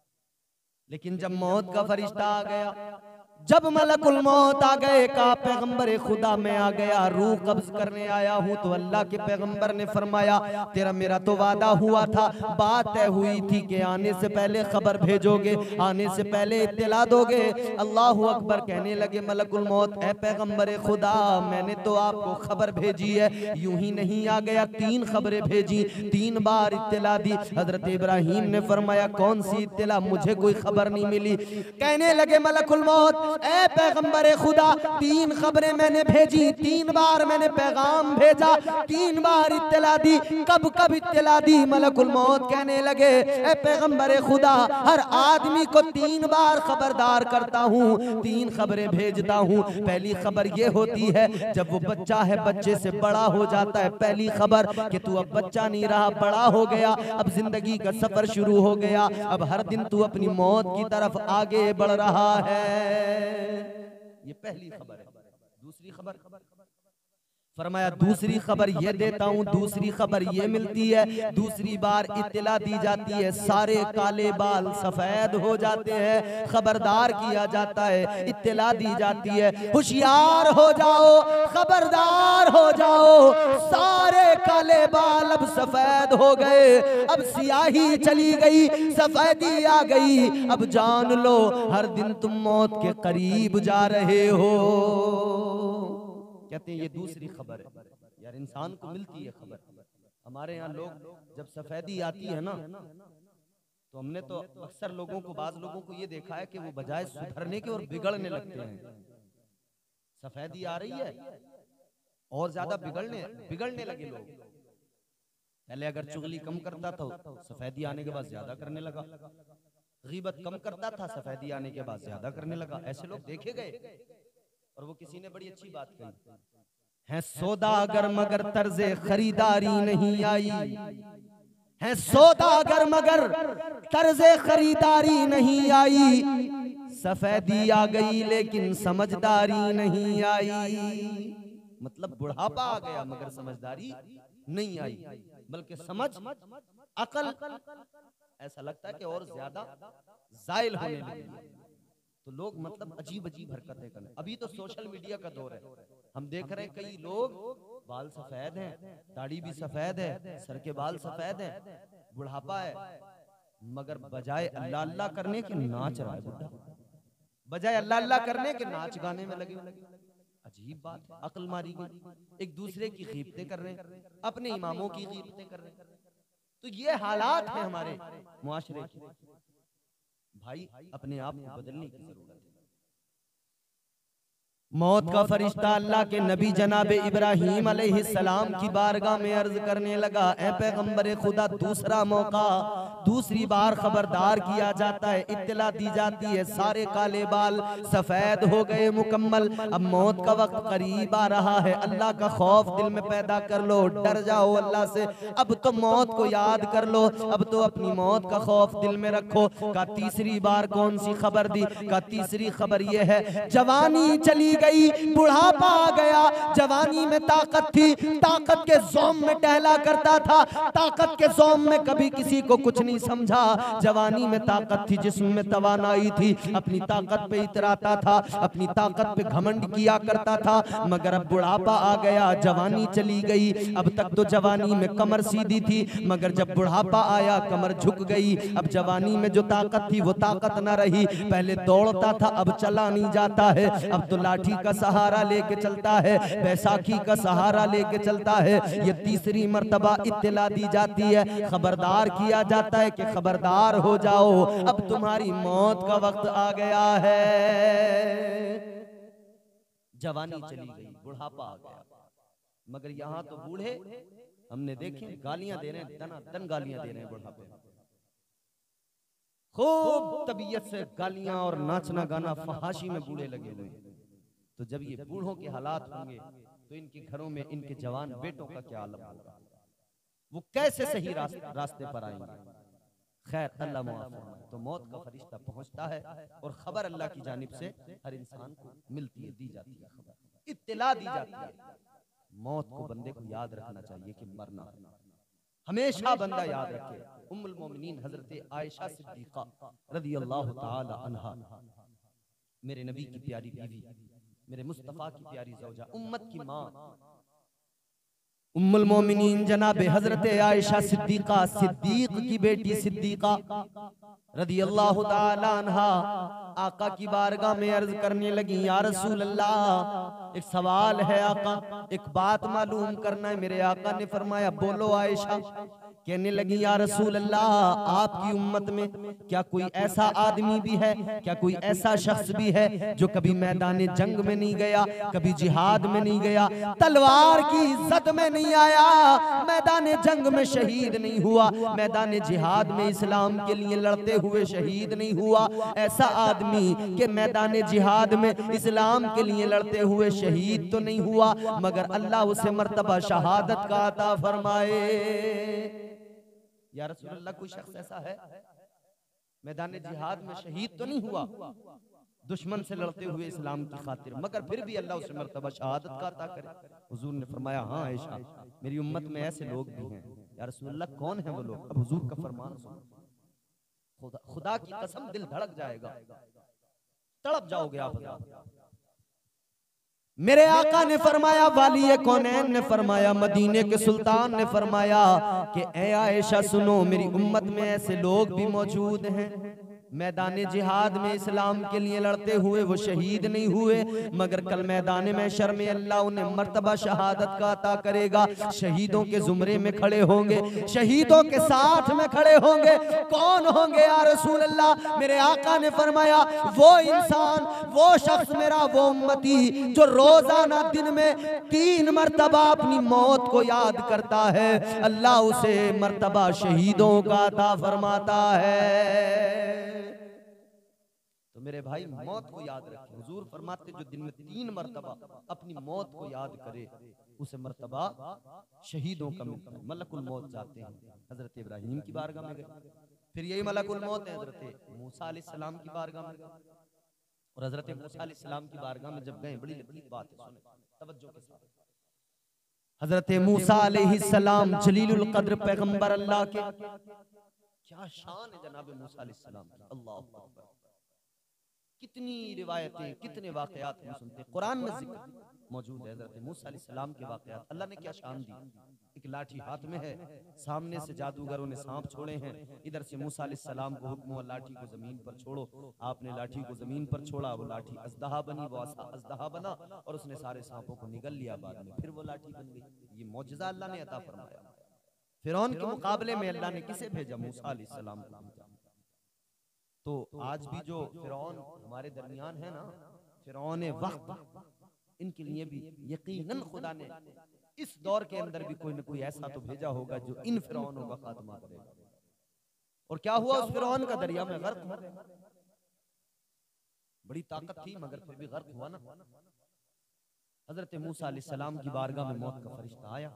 लेकिन जब मौत का फरिश्ता आ गया, जब मलकुल मौत आ गए, कहा पैगंबर खुदा मैं आ गया, रूह कब्ज करने आया हूँ, तो अल्लाह के पैगंबर ने फरमाया, तेरा मेरा तो वादा हुआ था, बात तय हुई थी कि आने से पहले खबर भेजोगे, आने से पहले इत्तिला दोगे। अल्लाहु अकबर। कहने लगे मलकुल मौत, ऐ पैगंबर खुदा, मैंने तो आपको खबर भेजी है, यूं ही नहीं आ गया, 3 खबरें भेजी, 3 बार इत्तिला दी। हजरत इब्राहीम ने फरमाया, कौन सी इत्तिला, मुझे कोई खबर नहीं मिली। कहने लगे मलकुल मौत, ऐ पैगंबर खुदा, 3 खबरें मैंने भेजी, 3 बार मैंने पैगाम भेजा, 3 बार इत्तिला दी। कब कब इत्तिला दी? मलकुल मौत कहने लगे, ऐ पैगंबर खुदा, हर आदमी को 3 बार खबरदार करता हूँ, 3 खबरें भेजता हूँ। पहली खबर ये होती है जब वो बच्चा है, बच्चे से बड़ा हो जाता है, पहली खबर कि तू अब बच्चा नहीं रहा, बड़ा हो गया, अब जिंदगी का सफर शुरू हो गया, अब हर दिन तू अपनी मौत की तरफ आगे बढ़ रहा है। ये पहली खबर है। दूसरी खबर फरमाया, दूसरी खबर ये देता हूँ, दूसरी खबर ये मिलती है, दूसरी बार इत्तिला दी जाती है, सारे काले बाल सफेद हो जाते हैं, खबरदार किया जाता है, इत्तिला दी जाती है, होशियार हो जाओ, खबरदार हो जाओ, सारे काले बाल अब सफेद हो गए, अब सियाही चली गई, सफेदी आ गई, अब जान लो हर दिन तुम मौत के करीब जा रहे हो। कहते हैं ये दूसरी खबर है। यार इंसान को मिलती है खबर। हमारे यहाँ लोग जब सफेदी आती है ना, तो हमने तो अक्सर लोगों को, बाज लोगों को ये देखा है कि वो बजाय सुधरने के और बिगड़ने लगते हैं। सफेदी आ रही है और ज्यादा बिगड़ने लगे लोग। पहले अगर चुगली कम करता था, सफेदी आने के बाद ज्यादा करने लगा, गीबत कम करता था, सफेदी आने के बाद ज्यादा करने लगा। ऐसे लोग देखे गए। और वो किसी ने बड़ी अच्छी बात कही है, सौदागर मगर तर्जे खरीदारी नहीं आई है, सौदागर मगर तर्जे खरीदारी नहीं आई, सफेदी आ गई लेकिन समझदारी नहीं आई। मतलब बुढ़ापा आ गया मगर समझदारी नहीं आई, बल्कि समझ, अकल ऐसा लगता है कि और ज्यादा जायल होने लगी। तो लोग मतलब अजीब अजीब हरकतें करने। अभी तो सोशल मीडिया का दौर है, हम देख रहे हैं कई लोग बाल सफेद हैं, दाढ़ी भी सफेद है, सर के बाल सफेद हैं, बुढ़ापा है, मगर बजाय अल्लाह अल्लाह करने के नाच रहा है बुढ़ा, बजाय अल्लाह अल्लाह करने के नाच गाने में लगे। अजीब बात, अक्ल मारी गई। एक दूसरे की गीबतें कर रहे हैं, अपने इमामों की गीबतें कर रहे हैं। तो ये हालात है हमारे मुआशरे के। भाई अपने आप को बदलने की जरूरत है। मौत का फरिश्ता अल्लाह के नबी जनाब इब्राहीम अलैहिस्सलाम की बारगाह में अर्ज करने लगा, ए पैगंबर खुदा, दूसरा मौका, दूसरी बार खबरदार किया जाता है, इत्तला दी जाती है, सारे काले बाल सफेद हो गए मुकम्मल, अब मौत का वक्त करीब आ रहा है, अल्लाह का खौफ दिल में पैदा कर लो, डर जाओ अल्लाह से, अब तो मौत को याद कर लो, अब तो अपनी मौत का खौफ दिल में रखो। का तीसरी बार कौन सी खबर दी? का तीसरी खबर यह है, जवानी चली गई, बुढ़ापा आ गया, जवानी में ताकत थी, ताकत के ज़ौम में टहला करता था, ताकत के ज़ौम में कभी किसी को कुछ नहीं समझा, जवानी में ताकत थी, जिस्म में तवानाई थी, अपनी ताकत पे इतराता था, अपनी ताकत पे घमंड किया करता था, मगर अब बुढ़ापा आ गया, जवानी चली गई, अब तक तो जवानी में कमर सीधी थी, मगर जब बुढ़ापा आया कमर झुक गई, अब जवानी में जो ताकत थी वो ताकत ना रही, पहले दौड़ता था अब चला नहीं जाता है, अब तो लाठी का सहारा लेके चलता है, बैसाखी का सहारा लेके चलता है। ये तीसरी मर्तबा इत्तला दी जाती है, खबरदार किया जाता है कि खबरदार हो जाओ, अब तुम्हारी मौत का वक्त आ गया है। जवानी चली गई, बुढ़ापा आ गया, मगर यहाँ तो बूढ़े हमने देखे गालियां दे रहे हैं, दन गालियां दे रहे हैं बुढ़ापे में, खूब तबीयत से गालियां और नाचना गाना फहाशी में बूढ़े लगे हुए। तो जब ये बूढ़ों के हालात होंगे तो इनके घरों में इनके जवान बेटों का क्या आलम होगा, वो कैसे सही रास्ते पर आएंगे। खैर अल्लाह माफ फरमाए। तो मौत का फरिश्ता पहुंचता है और खबर अल्लाह की जानिब से हर इंसान को मिलती है, दी जाती है, खबर इत्तला दी जाती है। मौत को बंदे को याद रखना चाहिए कि मरना हमेशा बंदा याद रखे। उम्मुल मोमिनीन हजरत आयशा सिद्दीका रज़ियल्लाहु ताला अन्हा, मेरे नबी की प्यारी बीवी, मेरे मुस्तफा की प्यारी ज़ौजा, उम्मत की माँ, उम्मुल मोमिनीन जनाब हजरत आयशा सिद्दीका, सिद्दीक की बेटी सिद्दीका रज़ियल्लाहु ताला अन्हा आका की बारगाह में अर्ज करने लगी, या रसूल अल्लाह, एक सवाल है आका, एक बात मालूम करना है। मेरे आका ने फरमाया, बोलो आयशा। कहने लगी, या रसूल अल्लाह, आपकी उम्मत में क्या कोई ऐसा आदमी भी है, क्या कोई ऐसा शख्स भी है जो कभी मैदान जंग में नहीं गया, कभी जिहाद में नहीं गया, तलवार की इज्जत में नहीं आया, मैदान जंग में शहीद नहीं हुआ, मैदान जिहाद में इस्लाम के लिए लड़ते हुए शहीद नहीं हुआ, ऐसा आदमी के मैदान जिहाद में इस्लाम के लिए लड़ते हुए शहीद तो नहीं हुआ, मगर अल्लाह उसे मर्तबा शहादत का अता फरमाए। या रसूल अल्लाह, कोई शख्स ऐसा है मैदान जिहाद में शहीद तो नहीं हुआ, दुश्मन से लड़ते हुए इस्लाम की खातिर, मगर फिर भी अल्लाह उसे मर्तबा शहादत का अता करे। हुजूर ने फरमाया, हाँ आयशा, मेरी उम्मत में ऐसे लोग भी हैं। या रसूल अल्लाह, कौन है वो लोग? अब हुजूर का फरमान सुनो, खुदा की कसम दिल धड़क जाएगा, तड़प जाओगे आप। मेरे आका ने फरमाया, वाली कौनैन ने फरमाया, मदीने के सुल्तान ने फरमाया कि ए आयशा सुनो, मेरी उम्मत में ऐसे लोग भी मौजूद हैं, मैदान जिहाद में इस्लाम के लिए लड़ते हुए वो शहीद नहीं हुए, मगर कल मैदान में शर्म अल्लाह उन्हें मर्तबा शहादत का अता करेगा, शहीदों के जुमरे में खड़े होंगे, शहीदों के साथ में खड़े होंगे। कौन होंगे या रसूल अल्लाह? मेरे आका ने फरमाया, वो इंसान, वो शख्स, मेरा वो उम्मती जो रोजाना दिन में 3 मर्तबा अपनी मौत को याद करता है, अल्लाह उसे मर्तबा शहीदों का अता फरमाता है। तो मेरे भाई, मौत को याद रखें। हुजूर फरमाते, जो दिन में 3 मर्तबा अपनी मौत को याद करे, उसे मर्तबा शहीदों का मिलता है। मलकुल मौत जाते हैं, हजरत इब्राहीम की बारगाह में गए, फिर यही मलकुल मौत है हजरत मूसा अलैहिस्सलाम की बारगाह में गए, और हजरत मूसा अलैहिस्सलाम की बारगाह में जब गए, बड़ी लतीफ बात है, सुने तवज्जो के साथ। हजरत मूसा अलैहिस्सलाम जलीलुल कद्र पैगंबर अल्लाह के, क्या शान है जनाब मूसा अलैहिस्सलाम की, अल्लाह अकबर। कितनी रिवायतें, कितने वाकयात हम सुनते हैं, कुरान में जिक्र मौजूद है हजरत मूसा अलैहिस्सलाम के वाकयात। अल्लाह ने क्या शान दी, एक लाठी हाथ में है, सामने से जादूगरों ने सांप छोड़े हैं, इधर से मूसा अलैहिस्सलाम को हुक्म हुआ लाठी को जमीन पर छोड़ो, आपने लाठी को जमीन पर छोड़ा, वो लाठी अजदहा बनी, वो अजदहा बना और उसने सारे सांपों को निगल लिया, बाद में फिर वो लाठी बन गई। ये मौजज़ा अल्लाह ने अता फरमाया। फिरौन के मुकाबले में अल्लाह ने किसे भेजा? मूसा अलैहिस्सलाम को भेजा। तो आज भी जो फिरौन हमारे दरमियान है ना, फिरौन वक्त, इनके लिए भी यकीनन खुदा ने इस दौर के अंदर भी कोई न कोई ऐसा तो भेजा होगा जो इन फिरौनों का खात्मा करेगा। और क्या हुआ? उस फिरौन का दरिया में गर्क हुआ। बड़ी ताकत थी मगर फिर भी गर्क हुआ ना। हजरत मूसा अलैहिस्सलाम की बारगाह में मौत का फरिश्ता आया,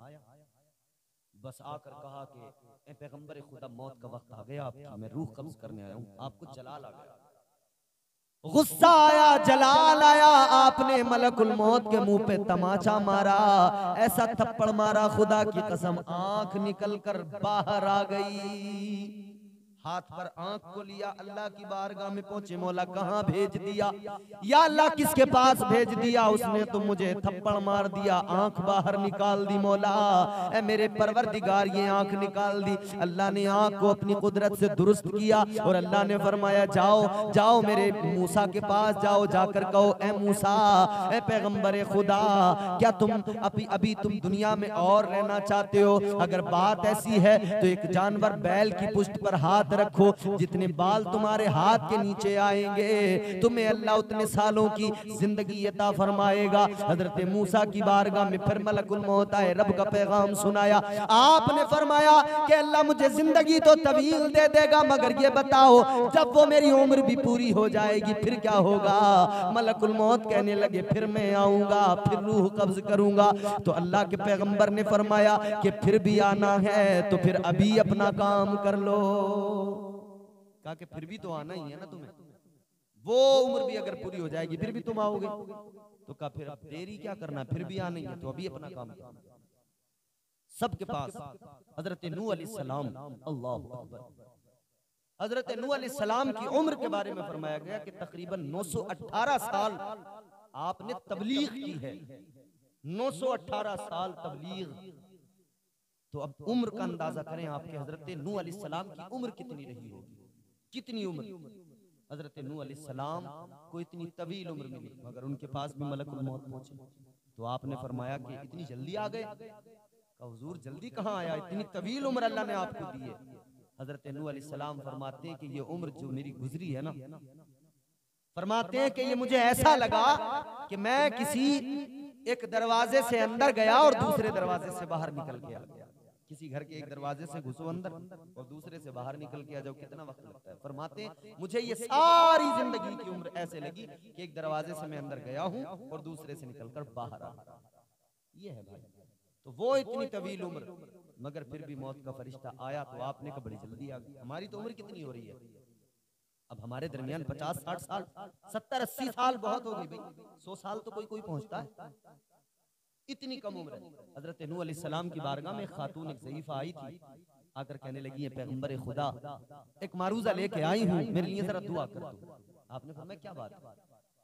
बस आकर कहा कि ए पैगंबर खुदा, मौत का वक्त आ गया आपकी, मैं रूह कब्ज करने आया हूँ, आपको जलाल आ गया। गुस्सा आया, जलाल आया, आपने मलकुल मौत के मुंह पे तमाचा मारा, ऐसा थप्पड़ मारा खुदा की कसम आंख निकल कर बाहर आ गई। हाथ पर आंख को लिया, अल्लाह की बारगाह में पहुंचे, मौला कहां भेज दिया? या अल्लाह किसके पास भेज दिया? उसने तो मुझे थप्पड़ मार दिया, आंख बाहर निकाल दी। मौला ए मेरे परवरदिगार, ये आंख निकाल दी। अल्लाह ने आंख को अपनी कुदरत से दुरुस्त किया और अल्लाह ने फरमाया जाओ जाओ मेरे मूसा के पास जाओ, जाकर कहो ए मूसा, ए पैगंबर खुदा, क्या तुम अभी तुम दुनिया में और रहना चाहते हो? अगर बात ऐसी है तो एक जानवर बैल की पुष्ट पर हाथ रखो, जितने बाल तुम्हारे हाथ के नीचे आएंगे तुम्हें अल्लाह उतने सालों की जिंदगी अता फरमाएगा। हजरत मूसा की बारगाह में फिर मलकुल मौत आए, रब का पैगाम सुनाया। आपने फरमाया कि अल्लाह मुझे जिंदगी तो तवील दे देगा, मगर ये बताओ जब वो मेरी उम्र भी पूरी हो जाएगी फिर क्या होगा? मलकुल मौत कहने लगे फिर मैं आऊंगा, फिर रूह कब्ज करूंगा। तो अल्लाह के पैगंबर ने फरमाया कि फिर भी आना है तो फिर अभी अपना काम कर लो। कहा कि फिर भी तो आना ही है ना तुम्हें, वो उम्र भी अगर पूरी हो जाएगी फिर भी तुम आओगे। तो कहा फिर अब देरी क्या करना, फिर भी आना ही है तो अभी अपना काम करो। सबके पास हजरत नूह अलैहिस्सलाम, अल्लाह अकबर, हजरत नूह अलैहिस्सलाम की उम्र के बारे में फरमाया गया कि तकरीबन 918 साल आपने तबलीग की है। 918 साल तबलीग। तो अब उम्र का अंदाजा करें आपके हजरत नूह अलैहिस्सलाम की उम्र कितनी रही होगी, कितनी उम्र। हजरत नूह अलैहिस्सलाम को इतनी तवील उम्र मिली, मगर उनके पास भी मलकुल मौत पहुंचे। तो आपने फरमाया कि इतनी जल्दी आ गए? कहा हुजूर जल्दी कहाँ आया, इतनी तवील उम्र अल्लाह ने आपको दी है। हजरत नूह अलैहिस्सलाम फरमाते हैं कि ये उम्र जो मेरी गुजरी है ना, फरमाते हैं कि ये मुझे ऐसा लगा कि मैं किसी एक दरवाजे से अंदर गया और दूसरे दरवाजे से बाहर निकल गया। किसी घर के एक दरवाजे से घुसो अंदर और दूसरे से बाहर निकल के आ जाओ, कितना वक्त लगता है? फरमाते मुझे ये सारी जिंदगी की उम्र ऐसे लगी कि एक दरवाजे से मैं अंदर गया हूं और दूसरे से निकलकर बाहर आ। ये है भाई, तो वो इतनी तवील उम्र, मगर फिर भी मौत का फरिश्ता आया तो आपने कहा बड़ी जल्दी आ गई। हमारी तो उम्र कितनी हो रही है अब? हमारे दरमियान 50-60 साल, 70-80 साल बहुत हो गई भाई। 100 साल तो कोई कोई पहुंचता है, इतनी कम उम्र है। हजरत नूह अलैहिस्सलाम की बारगाह में खातून एक ज़ईफा आई थी, आकर कहने लगी है पैगंबर खुदा, एक मारूजा लेके आई हूँ, मेरे लिए जरा दुआ कर दो। आपने फरमाया क्या बात है?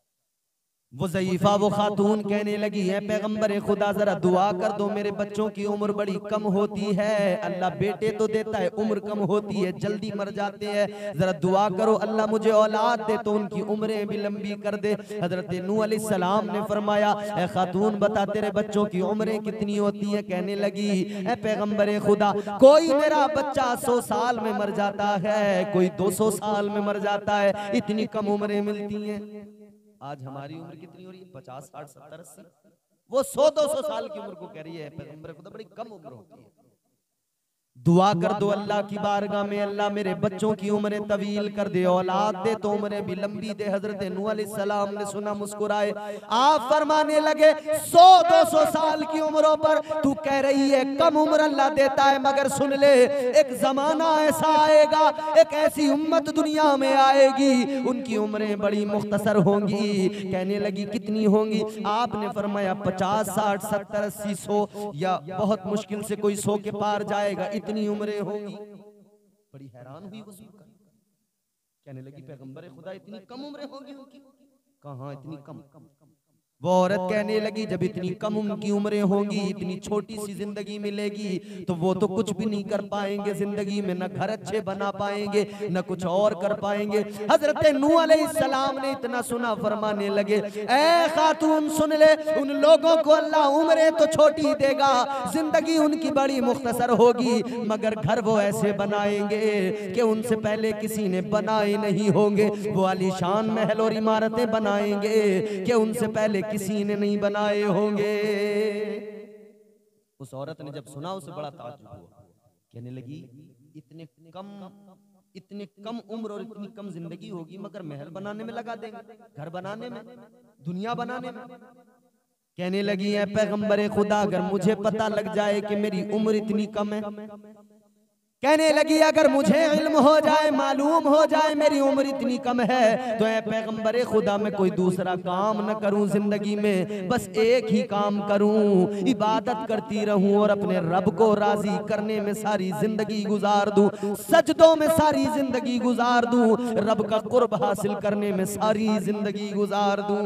वो ज़ईफा, वो खातून कहने लगी है पैगंबर खुदा जरा दुआ कर दो, मेरे बच्चों की उम्र बड़ी कम होती है। अल्लाह बेटे तो देता है, उम्र कम होती है, जल्दी मर जाते हैं, जरा दुआ करो अल्लाह मुझे औलाद दे तो उनकी उम्रें भी लंबी कर दे। हजरत नूह अलैहिस्सलाम ने फरमाया ए खातून बता तेरे बच्चों की उम्रें कितनी होती है? कहने लगी ए पैगंबर खुदा, कोई मेरा बच्चा 100 साल में मर जाता है, कोई 200 साल में मर जाता है, इतनी कम उम्रें मिलती हैं। आज हमारी उम्र कितनी हो रही है? 50, 60, 70, 80। वो 100-200 साल की उम्र को कह रही है पैगंबर खुदा बड़ी कम उम्र होती है। दुआ कर दो अल्लाह की बारगाह में, अल्लाह मेरे बच्चों की उम्रें तवील कर दे, औलाद दे तो उम्रें भी लंबी दे। हजरत नूह अलैहिस्सलाम ने सुना, मुस्कुराए, आप फरमाने लगे 100-200 साल की उम्रों पर तू कह रही है कम उम्र अल्लाह देता है, मगर सुन ले एक जमाना ऐसा आएगा, एक ऐसी उम्मत दुनिया में आएगी उनकी उम्रें बड़ी मुख्तसर होंगी। कहने लगी कितनी होंगी? आपने फरमाया 50, 60, 70, 80, 100 या बहुत मुश्किल से कोई 100 के पार जाएगा, इतनी उम्रें होंगी। बड़ी हैरान हुई वो सुनकर, कहने लगी पैगंबर खुदा इतनी कम उम्रें होंगी उनकी? कहाँ इतनी कम? वो औरत कहने लगी जब इतनी कम उनकी उम्रें होंगी, इतनी छोटी सी जिंदगी मिलेगी, तो वो तो कुछ भी नहीं कर पाएंगे जिंदगी में, न घर अच्छे बना पाएंगे, न कुछ और कर पाएंगे। हजरत नूह अलैहिस्सलाम ने इतना सुना, फरमाने लगे ऐ खातून सुन ले, उन लोगों को अल्लाह उम्रें तो छोटी देगा, जिंदगी उनकी बड़ी मुख्तसर होगी, मगर घर वो ऐसे बनाएंगे कि उनसे पहले किसी ने बनाए नहीं होंगे। वो आलीशान महल और इमारतें बनाएंगे कि उनसे पहले किसी ने नहीं बनाए होंगे। उस औरत ने जब सुना उसे बड़ा ताज्जुब हुआ, कहने लगी इतने कम उम्र और इतनी कम जिंदगी होगी, मगर महल बनाने में लगा देंगे, घर बनाने में, दुनिया बनाने में। कहने लगी है पैगंबरे खुदा, अगर मुझे पता लग जाए कि मेरी उम्र इतनी कम है, कहने लगी अगर मुझे इल्म हो जाए, मालूम हो जाए मेरी उम्र इतनी कम है, तो ऐ पैगंबरे खुदा मैं कोई दूसरा काम न करूं जिंदगी में, बस एक ही काम करूं, इबादत करती रहूं और अपने रब को राजी करने में सारी जिंदगी गुजार दूं, सजदों में सारी जिंदगी गुजार दूं, रब का कुर्ब हासिल करने में सारी जिंदगी गुजार दूं।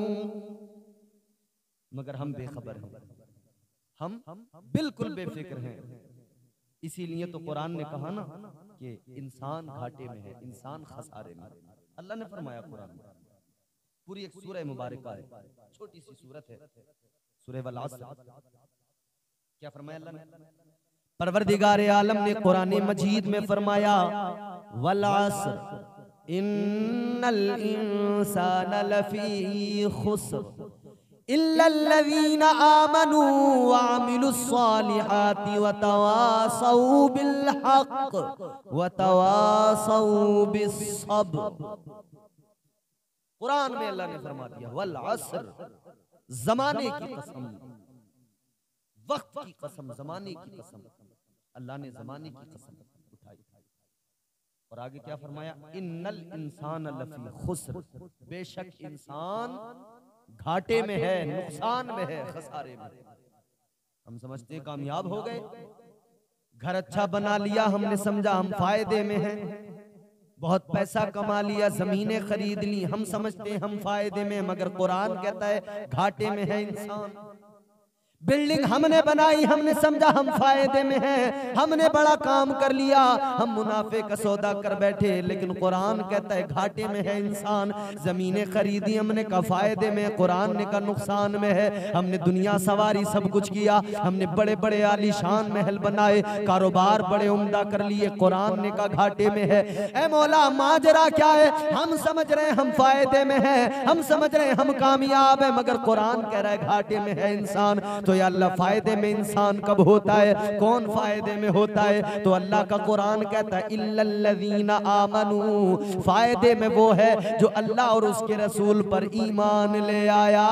मगर हम बेखबर हैं, हम बिल्कुल बेफिक्र हैं। इसीलिए तो कुरान ने कहा ना कि इंसान घाटे में है, इंसान खसारे में। अल्लाह ने फरमाया कुरान में, पूरी एक सूरह मुबारक है, छोटी सी सूरत है, सूरह वल अस्र। क्या फरमाया अल्लाह ने? परवरदिगार आलम ने कुरान मजीद में फरमाया वल अस्र इन्नल इंसाना लफी खुस्र इल्लल्लज़ीना आमनू व अमिलुस्सालिहाति व तवासौ बिल हक़ व तवासौ बिस्सब्र। कुरान में अल्लाह ने फरमा दिया वल अस्र, जमाने की कसम, वक्त की कसम, जमाने की कसम। अल्लाह ने जमाने की कसम उठाई और आगे क्या फरमाया? इन्नल इंसान लफी खुस्र, बेशक इंसान घाटे में है, नुकसान में है, खसारे में। हम समझते कामयाब हो गए, घर अच्छा बना लिया, हमने समझा हम फायदे में हैं, बहुत पैसा कमा लिया, जमीनें खरीद ली, हम समझते हम फायदे में, मगर कुरान कहता है घाटे में है इंसान। बिल्डिंग हमने बनाई, हमने समझा हम फायदे में हैं, हमने बड़ा काम कर लिया, हम मुनाफे का सौदा कर बैठे, लेकिन कुरान कहता है घाटे में है इंसान। जमीनें खरीदी, हमने कहा फायदे में, कुरान ने कहा नुकसान में है। हमने दुनिया सवारी, सब कुछ किया, हमने बड़े बड़े आलीशान महल बनाए, कारोबार बड़े उम्दा कर लिए, कुरान ने कहा घाटे में है। ए मौला माजरा क्या है? हम समझ रहे हैं हम फायदे में हैं, हम समझ रहे हैं हम कामयाब हैं, मगर कुरान कह रहा है घाटे में है इंसान। तो या अल्लाह फायदे में इंसान कब होता है? कौन फायदे में होता है? तो अल्लाह का कुरान कहता है इल्लल्लज़ीना आमनू, फायदे में वो है जो अल्लाह और उसके रसूल पर ईमान ले आया।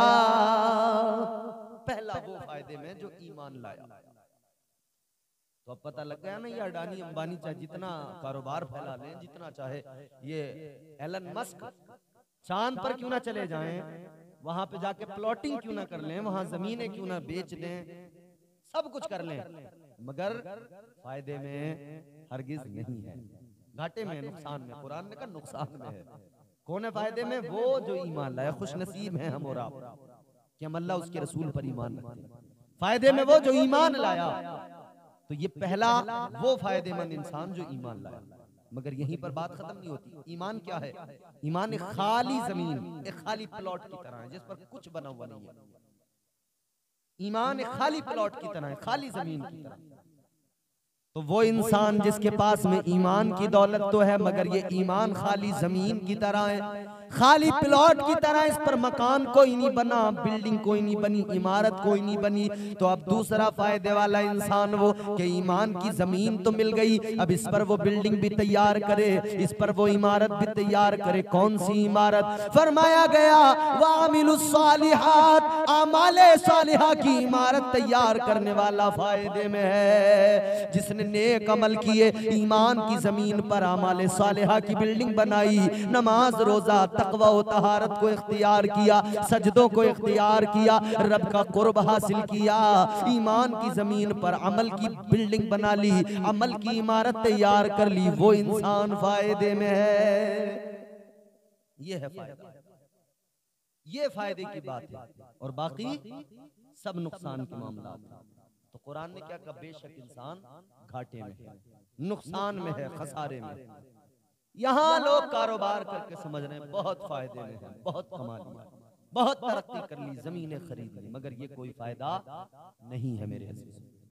पहला वो फायदे में जो ईमान लाया। तो अब पता लग गया ना, ये अडानी अंबानी चाहे जितना कारोबार फैला लें, जितना चाहे, ये एलन मस्क चांद पर क्यों ना चले जाएं, वहां पे जाके प्लॉटिंग क्यों ना कर लें, वहां जमीनें क्यों ना बेच दें, सब कुछ कर लें, मगर फायदे में हरगिज नहीं है, घाटे में, नुकसान में। कुरान ने कहा नुकसान में है। कौन है फायदे में? वो जो ईमान लाया। खुश नसीब है हम और आप कि हम अल्लाह उसके रसूल पर ईमान रखते हैं। फायदे में वो जो ईमान लाया। तो ये पहला वो फायदेमंद इंसान जो ईमान लाया। मगर यहीं पर बात खत्म नहीं होती। ईमान क्या है? ईमान एक खाली जमीन, एक खाली प्लॉट की तरह है जिस पर कुछ बना हुआ नहीं है। ईमान एक खाली प्लॉट की तरह है, खाली जमीन की तरह। तो वो इंसान जिसके पास में ईमान की दौलत तो है, मगर ये ईमान खाली जमीन की तरह है, खाली प्लॉट की तरह, इस पर मकान कोई नहीं बना, बिल्डिंग कोई नहीं बनी, इमारत कोई नहीं बनी। तो अब दूसरा फायदे वाला इंसान वो कि ईमान की जमीन तो मिल गई, अब इस पर वो बिल्डिंग भी तैयार करे, इस पर वो इमारत भी तैयार करे। कौन सी इमारत? फरमाया गया वामिलुस्सालिहात, आमाले सालिहा की इमारत तैयार करने वाला फायदे में है। जिसने नेक अमल किए, ईमान की जमीन पर आमाले सालिहा की बिल्डिंग बनाई, नमाज रोजा तकवा व तहारत को इख्तियार किया, सजदों को इख्तियार किया, रब का कुर्ब हासिल किया, ईमान की जमीन पर अमल की बिल्डिंग बना ली, अमल की इमारत तैयार कर ली, वो इंसान फायदे में है। ये है फायदा। ये फायदे की बात है, और बाकी सब नुकसान के मामला हैं। तो कुरान ने क्या कहा, बेशक इंसान घाटे में है, नुकसान में है, खसारे में है। यहाँ लोग कारोबार करके समझ रहे हैं बहुत फायदे में है, बहुत कमा लिया, बहुत तरक्की कर ली, जमीनें खरीद ली, मगर ये कोई फायदा नहीं है मेरे अजीज।